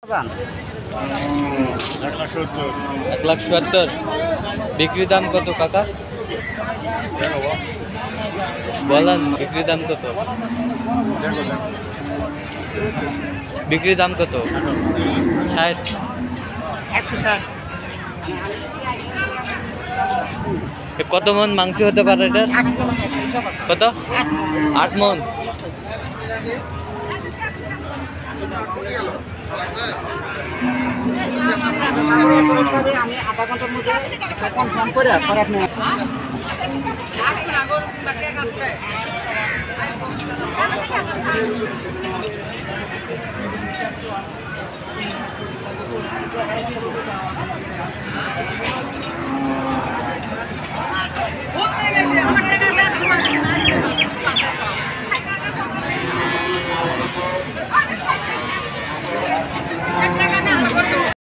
1,70,000 বিক্রি দাম কত কাকা? বলেন বিক্রি দাম কত? বিক্রি দাম কত? 60, 160। কত মন মাংস হতে পারে এটা? কত? 8 মন। আমি আধা ঘন্টার মধ্যে কনফার্ম করে পরে আপনি